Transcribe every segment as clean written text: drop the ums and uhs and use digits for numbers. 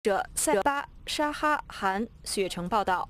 者塞巴沙哈韩雪城报道。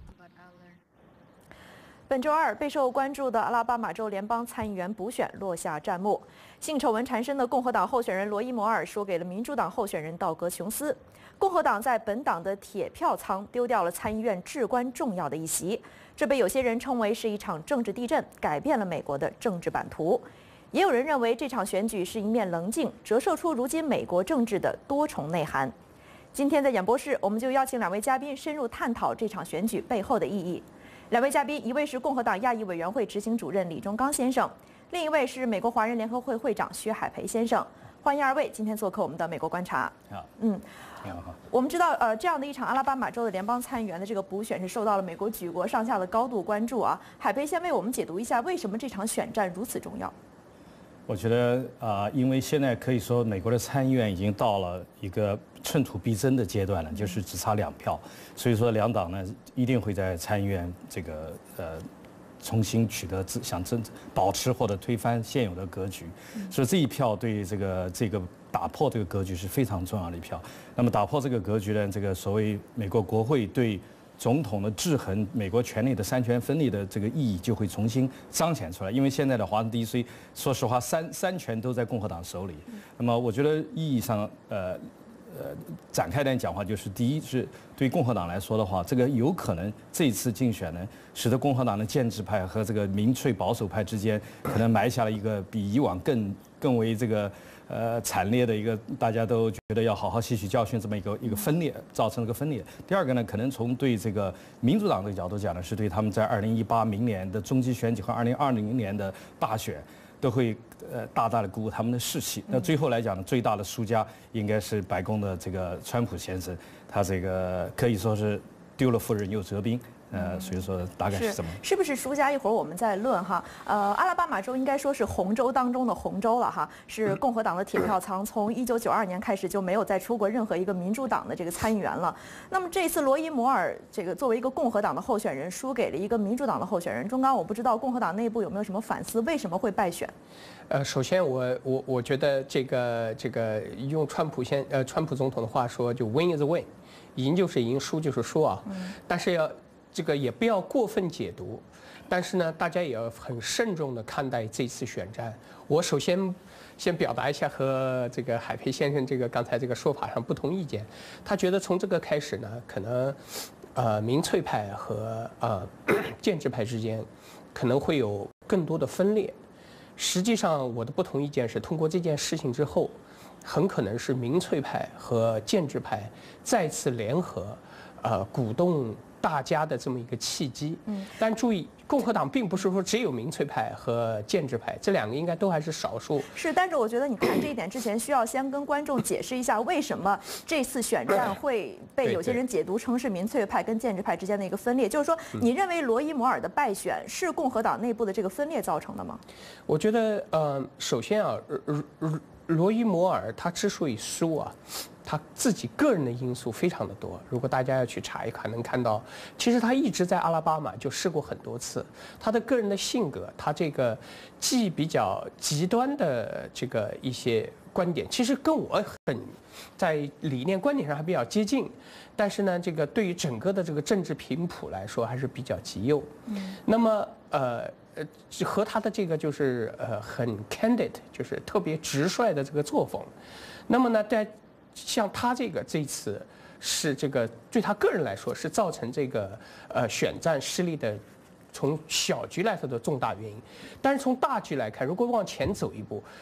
本周二，备受关注的阿拉巴马州联邦参议员补选落下战幕。性丑闻缠身的共和党候选人罗伊·摩尔输给了民主党候选人道格·琼斯。共和党在本党的铁票仓丢掉了参议院至关重要的一席，这被有些人称为是一场政治地震，改变了美国的政治版图。也有人认为这场选举是一面棱镜，折射出如今美国政治的多重内涵。今天在演播室，我们就邀请两位嘉宾深入探讨这场选举背后的意义。两位嘉宾，一位是共和党亚裔委员会执行主任李忠刚先生，另一位是美国华人联合会会长薛海培先生。欢迎二位今天做客我们的美国观察。 好，好。 我们知道，这样的一场阿拉巴马州的联邦参议员的这个补选是受到了美国举国上下的高度关注啊。海培先为我们解读一下，为什么这场选战如此重要？ 我觉得因为现在可以说美国的参议院已经到了一个寸土必争的阶段了，就是只差2票，所以说两党呢一定会在参议院这个重新取得想保持或者推翻现有的格局，所以这一票对这个打破这个格局是非常重要的一票。那么打破这个格局呢，这个所谓美国国会对总统的制衡美国权力的三权分立的这个意义就会重新彰显出来，因为现在的华盛顿 DC 说实话三权都在共和党手里。那么我觉得意义上展开点讲话，就是第一是对共和党来说的话，这个有可能这一次竞选呢，使得共和党的建制派和这个民粹保守派之间可能埋下了一个比以往更为这个惨烈的一个大家都觉得要好好吸取教训这么一个分裂，造成了个分裂。第二个呢，可能从对这个民主党的角度讲呢，是对他们在2018明年的中期选举和2020年的大选都会大大的鼓舞他们的士气。那最后来讲呢，最大的输家应该是白宫的这个川普先生，他这个可以说是丢了夫人又折兵。所以说大概是这么。 是不是输家？一会儿我们再论哈。阿拉巴马州应该说是红州当中的红州了哈，是共和党的铁票仓，从1992年开始就没有再出过任何一个民主党的这个参议员了。那么这一次罗伊·摩尔这个作为一个共和党的候选人，输给了一个民主党的候选人。中刚，我不知道共和党内部有没有什么反思，为什么会败选？ 首先我觉得这个用川普总统的话说，就 win is win， 赢就是赢，输就是输啊。但是这个也不要过分解读，但是呢，大家也要很慎重地看待这次选战。我首先表达一下和这个海培先生刚才这个说法上不同意见。他觉得从这个开始呢，可能民粹派和建制派之间可能会有更多的分裂。实际上，我的不同意见是，通过这件事情之后，很可能是民粹派和建制派再次联合，鼓动大家的这么一个契机。但注意，共和党并不是说只有民粹派和建制派，这两个应该都还是少数。 是，但是我觉得你谈这一点之前，需要先跟观众解释一下，为什么这次选战会被有些人解读成是民粹派跟建制派之间的一个分裂。就是说，你认为罗伊·摩尔的败选是共和党内部的这个分裂造成的吗？我觉得，首先啊，罗伊·摩尔他之所以输啊，他自己个人的因素非常的多。如果大家要去查一看，能看到，其实他一直在阿拉巴马就试过很多次。他的个人的性格，他这个既比较极端的这个一些观点，其实跟我在理念观点上还比较接近，但是呢，这个对于整个的这个政治频谱来说还是比较极右。那么和他的这个就是很 candid， 就是特别直率的这个作风。那么呢，在像他这一次是这个对他个人来说是造成这个选战失利的，从小局来说的重大原因。但是从大局来看，如果往前走一步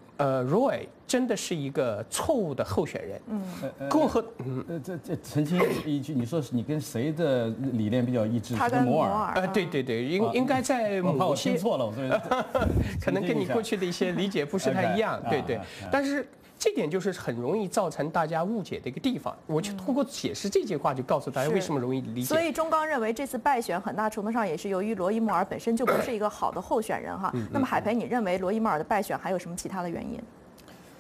，Roy 真的是一个错误的候选人。共和这澄清一句，你说是你跟谁的理念比较一致？ 他跟摩尔。 对，应该在某些错了， 可能跟你过去的一些理解不是太一样。对，但是这点就是很容易造成大家误解的一个地方。我就通过解释这句话，就告诉大家为什么容易理解。 所以钟刚认为这次败选很大程度上也是由于罗伊·摩尔本身就不是一个好的候选人哈。那么海培，你认为罗伊·摩尔的败选还有什么其他的原因？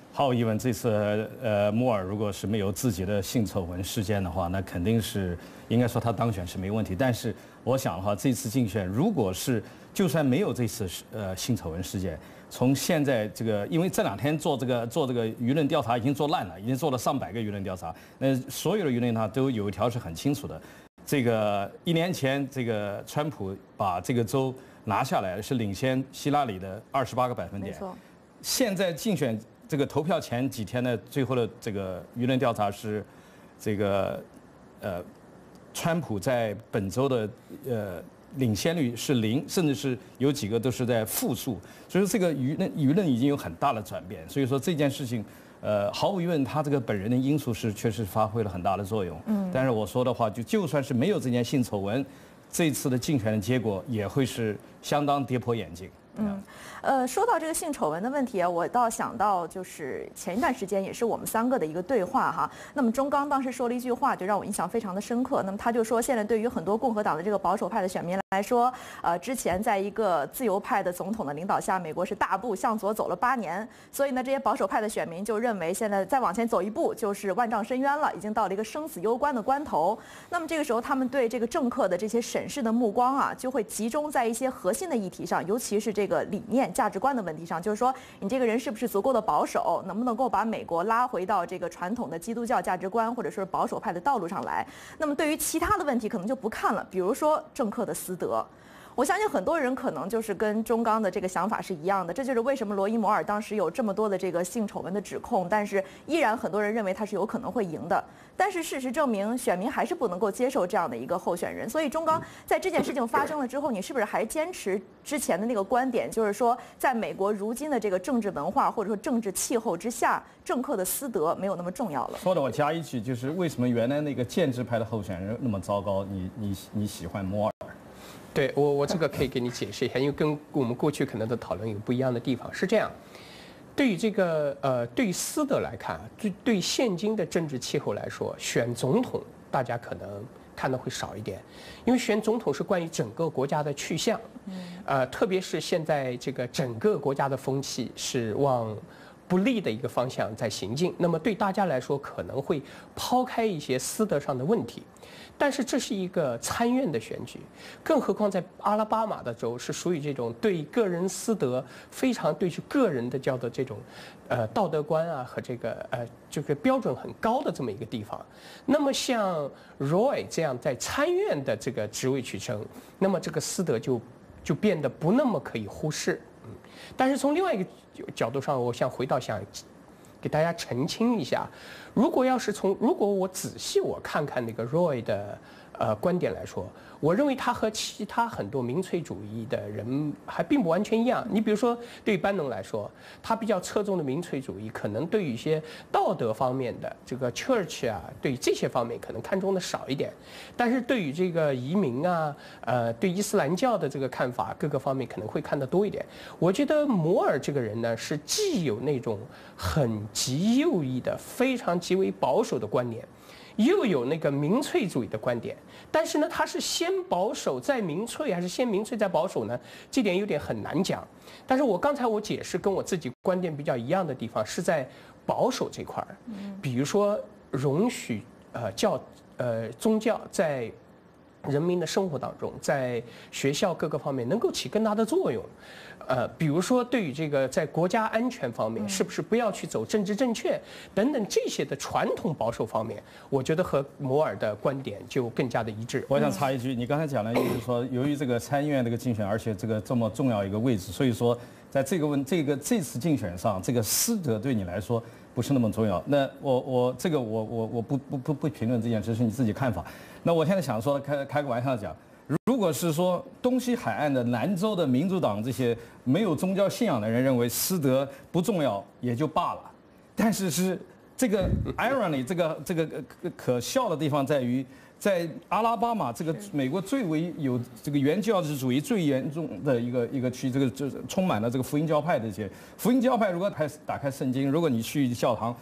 毫无疑问，这次摩尔如果是没有自己的性丑闻事件的话，那肯定是应该说他当选是没问题。但是我想的话，这次竞选如果是就算没有这次性丑闻事件，从现在这个，因为这2天做这个舆论调查已经做烂了，已经做了上百个舆论调查，那所有的舆论调查都有一条是很清楚的，这个1年前这个川普把这个州拿下来是领先希拉里的28个百分点， 没错。 现在竞选这个投票前几天的最后的这个舆论调查是，这个川普在本州的领先率是0，甚至是有几个都是在负数，所以说这个舆论已经有很大的转变。所以说这件事情，毫无疑问，他这个本人的因素是确实发挥了很大的作用。但是我说的话，就算是没有这件性丑闻，这次的竞选的结果也会是相当跌破眼镜。 说到这个性丑闻的问题啊，我倒想到就是前一段时间也是我们3个的一个对话哈。那么钟刚当时说了一句话，就让我印象非常的深刻。那么他就说，现在对于很多共和党的这个保守派的选民来说，之前在一个自由派的总统的领导下，美国是大步向左走了8年，所以呢，这些保守派的选民就认为现在再往前走一步就是万丈深渊了，已经到了一个生死攸关的关头。那么这个时候，他们对这个政客的这些审视的目光啊，就会集中在一些核心的议题上，尤其是这个理念、价值观的问题上，就是说你这个人是不是足够的保守，能不能够把美国拉回到这个传统的基督教价值观或者说是保守派的道路上来。那么对于其他的问题可能就不看了，比如说政客的私德。我相信很多人可能就是跟钟刚的这个想法是一样的，这就是为什么罗伊摩尔当时有这么多的这个性丑闻的指控，但是依然很多人认为他是有可能会赢的。但是事实证明，选民还是不能够接受这样的一个候选人。所以钟刚在这件事情发生了之后，你是不是还坚持之前的那个观点，就是说，在美国如今的这个政治文化或者说政治气候之下，政客的私德没有那么重要了？ 说的我加一句，就是为什么原来那个建制派的候选人那么糟糕，你喜欢摩尔？ 对我这个可以给你解释一下，因为跟我们过去可能的讨论有不一样的地方。是这样，对于这个对于私德来看，对现今的政治气候来说，选总统大家可能看的会少一点，因为选总统是关于整个国家的去向，特别是现在这个整个国家的风气是往不利的一个方向在行进，那么对大家来说可能会抛开一些私德上的问题。但是这是一个参院的选举，更何况在阿拉巴马的州是属于这种对个人私德非常对个人的叫做这种道德观啊和这个标准很高的这么一个地方。那么像 Roy 这样在参院的这个职位去争，那么这个私德就变得不那么可以忽视。但是从另外一个角度上，我想给大家澄清一下，如果我仔细看看那个 Roy 的观点来说，我认为他和其他很多民粹主义的人还并不完全一样。你比如说，对于班农来说，他比较侧重的民粹主义，可能对于一些道德方面的这个 church 啊，对于这些方面可能看重的少一点。但是对于这个移民啊，对伊斯兰教的这个看法，各个方面可能会看得多一点。我觉得摩尔这个人呢，是既有那种很极右翼的、非常极为保守的观念，又有那个民粹主义的观点，但是呢，他是先保守再民粹，还是先民粹再保守呢？这点有点很难讲。但是刚才我解释跟我自己观点比较一样的地方是在保守这块儿，比如说容许宗教在人民的生活当中，在学校各个方面能够起更大的作用。比如说对于这个在国家安全方面，是不是不要去走政治正确等等这些的传统保守方面，我觉得和摩尔的观点就更加的一致。 我想插一句，你刚才讲的就是说，由于这个参议院这个竞选，而且这么重要一个位置，所以说在这次竞选上，这个私德对你来说不是那么重要。那我不评论这件事，是你自己看法。那我现在想说，开个玩笑讲。如果是说东西海岸的南州的民主党这些没有宗教信仰的人认为私德不重要也就罢了，但是这个 irony 这个可笑的地方在于，在阿拉巴马这个美国最为有这个原教旨主义最严重的一个区，这充满了这个福音教派的这些福音教派，如果打开圣经，如果你去教堂，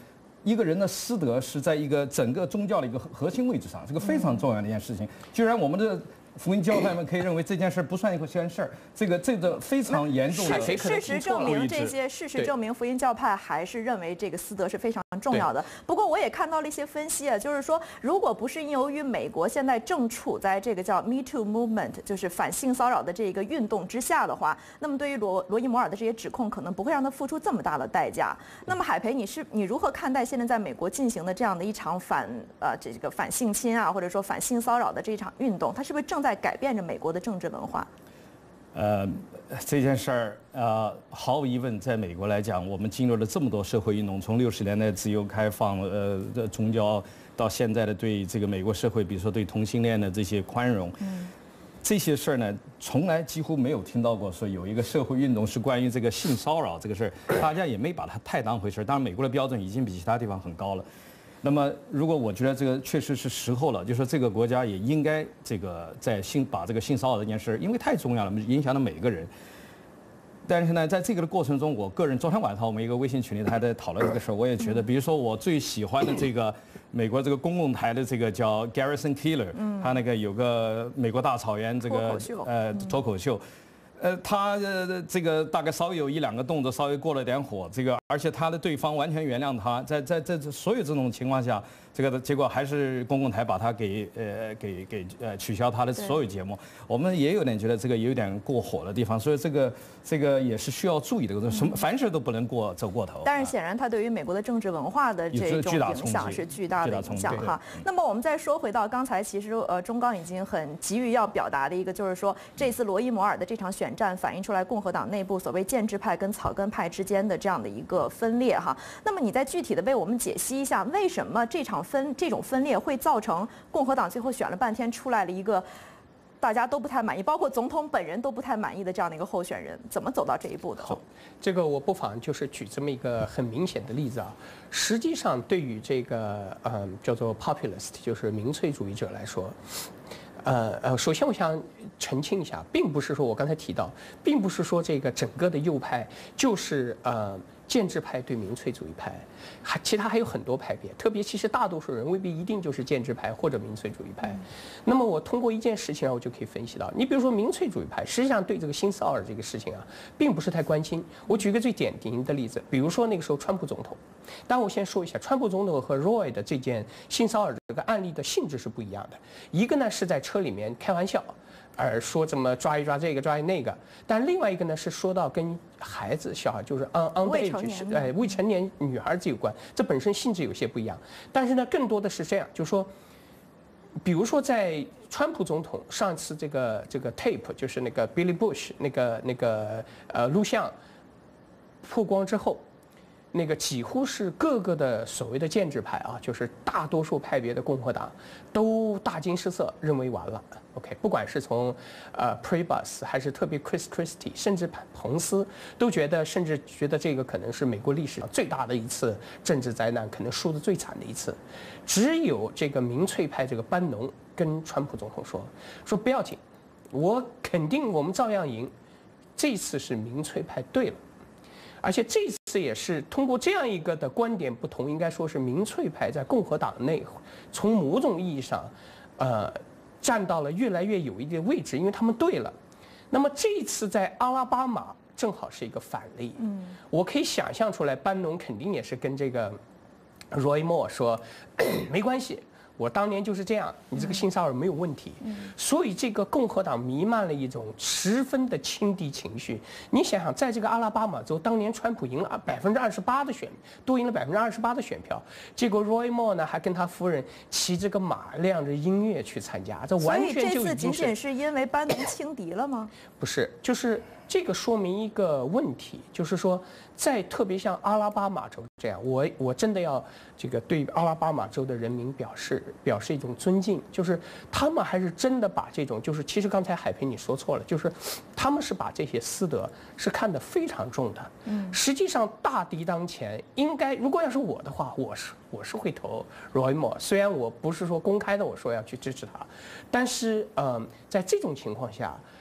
一个人的师德是在一个整个宗教的一个核心位置上，这个非常重要的一件事情。居然我们的福音教派们可以认为这件事不算一件事儿，这个非常严重的。 事实证明，事实证明，福音教派还是认为这个私德是非常重要的。不过我也看到了一些分析啊，就是说，如果不是由于美国现在正处在这个叫 Me Too Movement， 就是反性骚扰的这个运动之下的话，那么对于罗伊摩尔的这些指控，可能不会让他付出这么大的代价。那么海培，你如何看待现在在美国进行的这样的一场这个反性侵啊，或者说反性骚扰的这一场运动，它是不是正在改变着美国的政治文化？ 这件事儿毫无疑问，在美国来讲，我们经历了这么多社会运动，从60年代自由开放宗教，到现在的对这个美国社会，比如说对同性恋的这些宽容，这些事儿呢，从来几乎没有听到过说有一个社会运动是关于这个性骚扰这个事儿，大家也没把它太当回事儿。当然，美国的标准已经比其他地方很高了。那么，如果我觉得这个确实是时候了，就说这个国家也应该这个把这个性骚扰这件事，因为太重要了，影响了每个人。但是呢，在这个的过程中，我个人昨天晚上我们一个微信群里还在讨论这个事儿，我也觉得，比如说我最喜欢的这个美国这个公共台的这个叫 Garrison Keillor，他那个有个美国大草原这个脱口秀。他这个大概稍微有1-2个动作，稍微过了点火，这个而且他的对方完全原谅他，在所有这种情况下，这个的结果还是公共台把他给取消他的所有节目。我们也有点觉得这个有点过火的地方，所以这个也是需要注意的，什么凡事都不能走过头。 但是显然他对于美国的政治文化的这种影响是巨大的影响哈。那么我们再说回到刚才，其实中刚已经很急于要表达的一个，就是说这次罗伊摩尔的这场选战反映出来共和党内部所谓建制派跟草根派之间的这样的一个分裂哈。那么你再具体的为我们解析一下，为什么这种分裂会造成共和党最后选了半天出来了一个大家都不太满意，包括总统本人都不太满意的这样的一个候选人，怎么走到这一步的？ 这个我不妨就是举这么一个很明显的例子啊。实际上，对于这个叫做 populist， 就是民粹主义者来说。首先我想澄清一下，并不是说我刚才提到，并不是说这个整个的右派就是建制派对民粹主义派，其他还有很多派别，特别其实大多数人未必一定就是建制派或者民粹主义派。那么我通过一件事情啊，我就可以分析到，你比如说民粹主义派，实际上对这个性骚扰这个事情啊，并不是太关心。我举一个最典型的例子，比如说那个时候川普总统，但我先说一下，川普总统和 Roy 的这件性骚扰这个案例的性质是不一样的，一个呢是在车里面开玩笑。说怎么抓一抓这个抓一那个，但另外一个呢是说到跟孩子小孩就是underage未成年女孩子有关，这本身性质有些不一样，但是呢更多的是这样，就是说，比如说在川普总统上次这个 tape 就是那个 Billy Bush 那个录像曝光之后。那个几乎是各个的所谓的建制派啊，就是大多数派别的共和党，都大惊失色，认为完了。OK， 不管是从Priebus 还是特别 Chris Christie， 甚至彭斯，甚至觉得这个可能是美国历史上最大的一次政治灾难，可能输得最惨的一次。只有这个民粹派这个班农跟川普总统说不要紧，我肯定我们照样赢，这次是民粹派对了。而且这次也是通过这样一个的观点不同，应该说是民粹派在共和党内从某种意义上，占到了越来越有一定位置，因为他们对了。那么这一次在阿拉巴马正好是一个反例，我可以想象出来，班农肯定也是跟这个 Roy Moore 说，没关系。我当年就是这样，你这个性骚扰没有问题，所以这个共和党弥漫了一种十分的轻敌情绪。你想想，在这个阿拉巴马州，当年川普赢了28%的多赢了28%的选票，结果 Roy Moore 呢还跟他夫人骑着个马，亮着音乐去参加，这完全就已经是。所以这次仅仅是因为班农轻敌了吗？不是，就是这个说明一个问题，就是说，在特别像阿拉巴马州这样，我真的要这个对阿拉巴马州的人民表示一种尊敬，就是他们还是真的把这种，就是其实刚才海培你说错了，就是他们是把这些私德是看得非常重的。实际上大敌当前，应该如果要是我的话，我是会投 Roy Moore， 虽然我不是说公开的我说要去支持他，但是在这种情况下。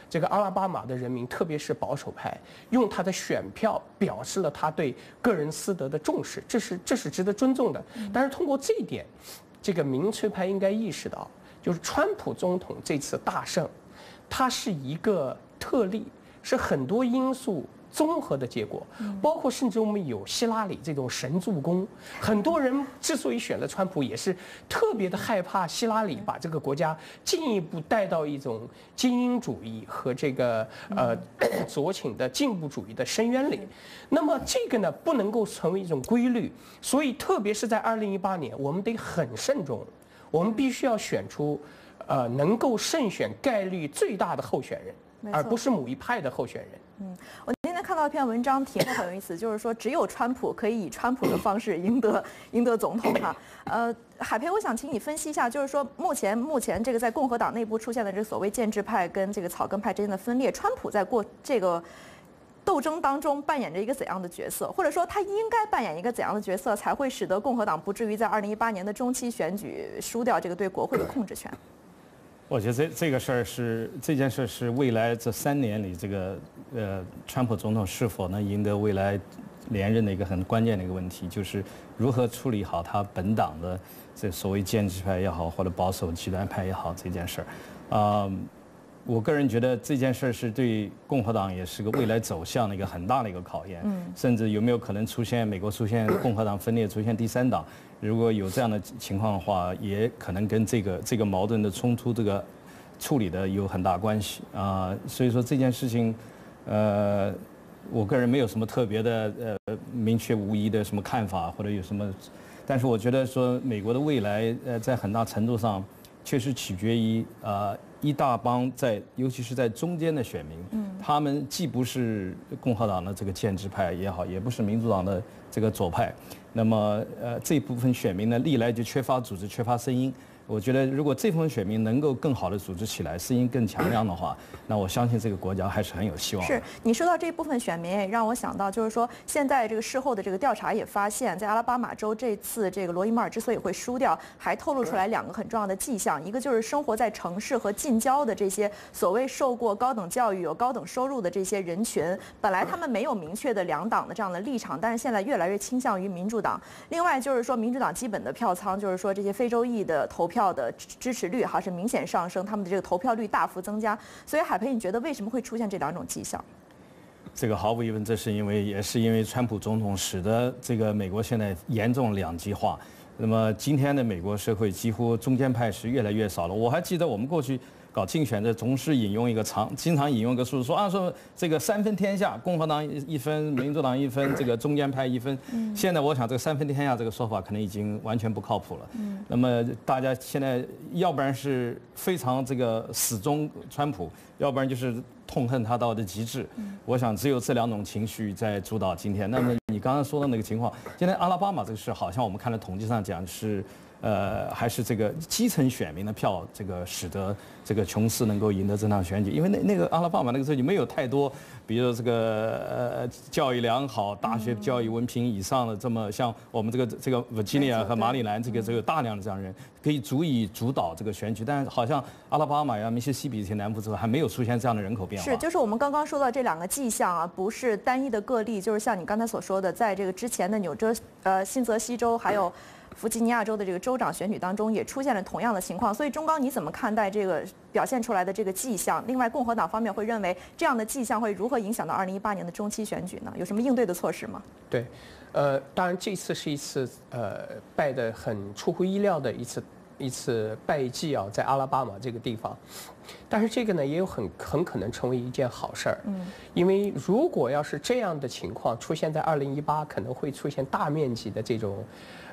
这个阿拉巴马的人民，特别是保守派，用他的选票表示了他对个人私德的重视，这是值得尊重的。但是通过这一点，这个民粹派应该意识到，就是川普总统这次大胜，它是一个特例，是很多因素综合的结果，包括甚至我们有希拉里这种神助攻，很多人之所以选了川普，也是特别的害怕希拉里把这个国家进一步带到一种精英主义和这个左倾的进步主义的深渊里。那么这个呢，不能够成为一种规律，所以特别是在2018年，我们得很慎重，我们必须要选出能够胜选概率最大的候选人，而不是某一派的候选人。 我今天看到一篇文章，题目很有意思，就是说只有川普可以以川普的方式赢得总统哈。海培，我想请你分析一下，就是说目前这个在共和党内部出现的这个所谓建制派跟这个草根派之间的分裂，川普在这个斗争当中扮演着一个怎样的角色，或者说他应该扮演一个怎样的角色，才会使得共和党不至于在2018年的中期选举输掉这个对国会的控制权？ 我觉得这件事是未来这3年里，这个川普总统是否能赢得未来连任的一个很关键的一个问题，就是如何处理好他本党的这所谓建制派也好，或者保守极端派也好这件事儿。我个人觉得这件事是对共和党也是个未来走向的一个很大的一个考验，甚至有没有可能美国出现共和党分裂，出现第3党？如果有这样的情况的话，也可能跟这个矛盾的冲突这个处理的有很大关系啊。所以说这件事情，我个人没有什么特别的明确无疑的什么看法或者有什么，但是我觉得说美国的未来在很大程度上确实取决于一大帮尤其是在中间的选民，他们既不是共和党的这个建制派也好，也不是民主党的这个左派，那么这部分选民呢，历来就缺乏组织，缺乏声音。我觉得，如果这部分选民能够更好的组织起来，声音更强亮的话，那我相信这个国家还是很有希望的。 是你说到这部分选民，也让我想到，就是说现在这个事后的这个调查也发现，在阿拉巴马州这次这个罗伊摩尔之所以会输掉，还透露出来2个很重要的迹象，一个就是生活在城市和近郊的这些所谓受过高等教育、有高等收入的这些人群，本来他们没有明确的2党的这样的立场，但是现在越来越倾向于民主党。另外就是说，民主党基本的票仓，就是说这些非洲裔的投票的支持率是明显上升，他们的这个投票率大幅增加。所以海培，你觉得为什么会出现这2种迹象？ 这个毫无疑问，也是因为川普总统使得这个美国现在严重两极化。那么今天的美国社会几乎中间派是越来越少了。我还记得我们过去搞竞选的总是经常引用一个数字，说这个3分天下，共和党1分，民主党1分，这个中间派1分。现在我想这个3分天下这个说法可能已经完全不靠谱了。那么大家现在要不然是非常这个死忠川普，要不然就是痛恨他到的极致。我想只有这2种情绪在主导今天。那么你刚刚说的那个情况，今天阿拉巴马这个事，好像我们看了统计上讲是。还是这个基层选民的票，这个使得这个琼斯能够赢得这场选举，因为那个阿拉巴马那个州就没有太多，比如这个教育良好、大学教育文凭以上的这么像我们这个 Virginia 和马里兰这个有大量的这样人，可以足以主导这个选举，但是好像阿拉巴马呀、密西西比这些南部州还没有出现这样的人口变化。 就是我们刚刚说到这2个迹象啊，不是单一的个例，就是像你刚才所说的，在这个之前的新泽西州还有弗吉尼亚州的这个州长选举当中也出现了同样的情况，所以钟刚你怎么看待这个表现出来的这个迹象？另外，共和党方面会认为这样的迹象会如何影响到2018年的中期选举呢？有什么应对的措施吗？ 对，当然这次是一次败得很出乎意料的一次败绩啊，在阿拉巴马这个地方，但是这个呢也有很可能成为一件好事儿，因为如果要是这样的情况出现在2018，可能会出现大面积的这种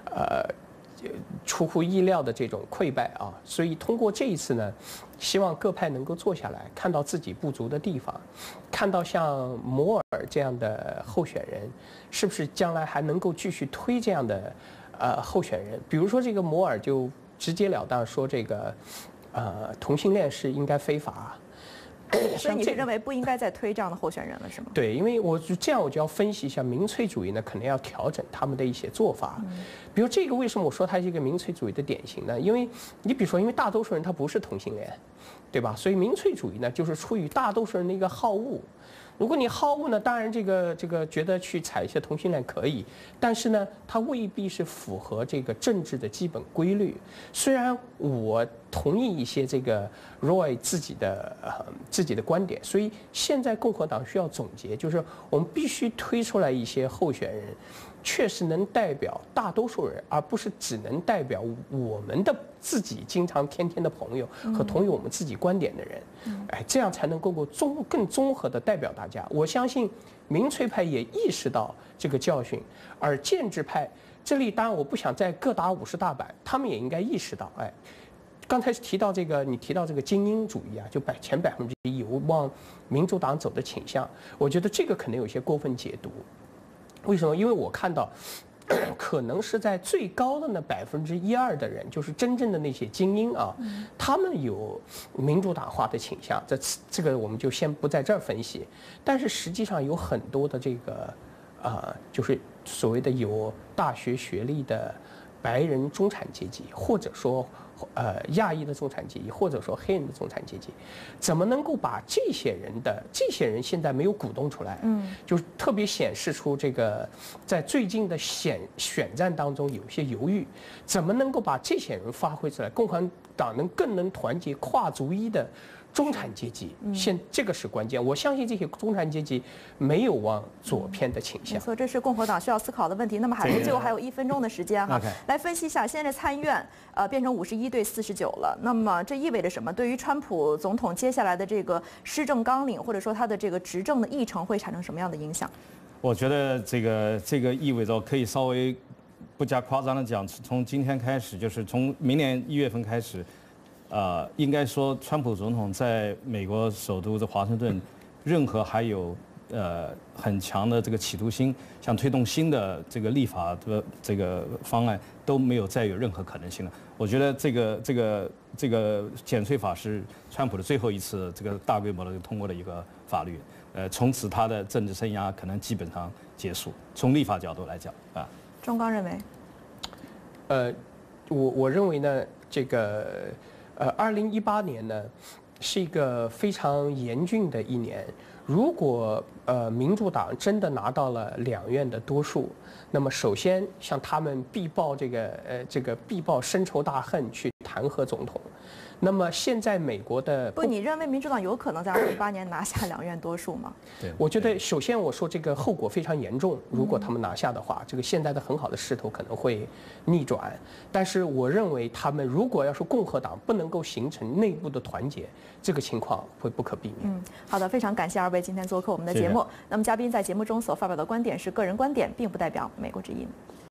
出乎意料的这种溃败啊，所以通过这一次呢，希望各派能够坐下来，看到自己不足的地方，看到像摩尔这样的候选人，是不是将来还能够继续推这样的候选人？比如说这个摩尔就直截了当说这个同性恋是应该非法， 所以你是认为不应该再推这样的候选人了，是吗？ 对，因为我就要分析一下民粹主义呢，可能要调整他们的一些做法。比如这个为什么我说它是一个民粹主义的典型呢？因为你比如说，因为大多数人他不是同性恋，对吧？所以民粹主义呢，就是出于大多数人的一个好恶。如果你好恶呢，当然这个觉得去采一些同性恋可以，但是呢，它未必是符合这个政治的基本规律。虽然我同意一些这个 Roy 自己的观点，所以现在共和党需要总结，就是我们必须推出来一些候选人，确实能代表大多数人，而不是只能代表我们的自己经常天天的朋友和同意我们自己观点的人。这样才能够更综合的代表大家。我相信民粹派也意识到这个教训，而建制派这里当然我不想再各打50大板，他们也应该意识到，刚才提到你提到这个精英主义啊，就前1%有往民主党走的倾向，我觉得这个可能有些过分解读。为什么？因为我看到，可能是在最高的那1%-2%的人，就是真正的那些精英啊，他们有民主党化的倾向。这个我们就先不在这儿分析。但是实际上有很多的这个就是所谓的有大学学历的白人中产阶级，或者说亚裔的中产阶级，或者说黑人的中产阶级，怎么能够把这些人现在没有鼓动出来，就是特别显示出这个在最近的选战当中有些犹豫，怎么能够把这些人发挥出来？共和党更能团结跨族裔的中产阶级，这个是关键。我相信这些中产阶级没有往左偏的倾向。 没错，这是共和党需要思考的问题。那么最后还有1分钟的时间哈，来分析一下现在参议院变成51对49了。那么这意味着什么？对于川普总统接下来的这个施政纲领，或者说他的这个执政的议程会产生什么样的影响？ 我觉得这个意味着可以稍微不加夸张的讲，从今天开始，就是从明年1月份开始。应该说，川普总统在美国首都的华盛顿，任何还有很强的这个企图心，想推动新的这个立法的这个方案，都没有再有任何可能性了。我觉得这个减税法是川普的最后一次这个大规模的通过的一个法律，从此他的政治生涯可能基本上结束。从立法角度来讲啊， 钟刚认为， 我认为呢，这个。2018年呢，是一个非常严峻的一年。如果民主党真的拿到了2院的多数，那么首先像他们必报必报深仇大恨去弹劾总统。那么现在美国的你认为民主党有可能在2018年拿下2院多数吗？ 对， 我觉得首先我说这个后果非常严重，如果他们拿下的话，这个现在的很好的势头可能会逆转。但是我认为他们如果要是共和党不能够形成内部的团结，这个情况会不可避免。 好的，非常感谢2位今天做客我们的节目。那么嘉宾在节目中所发表的观点是个人观点，并不代表美国之音。